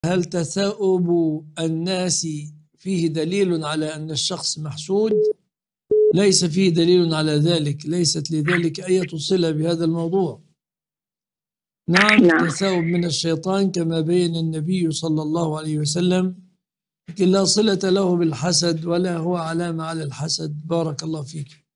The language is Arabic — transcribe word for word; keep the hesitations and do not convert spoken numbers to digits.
هل تثاؤب الناس فيه دليل على أن الشخص محسود؟ ليس فيه دليل على ذلك، ليست لذلك أي صلة بهذا الموضوع. نعم، نعم. تثاؤب من الشيطان كما بين النبي صلى الله عليه وسلم، لكن لا صلة له بالحسد ولا هو علامة على الحسد. بارك الله فيك.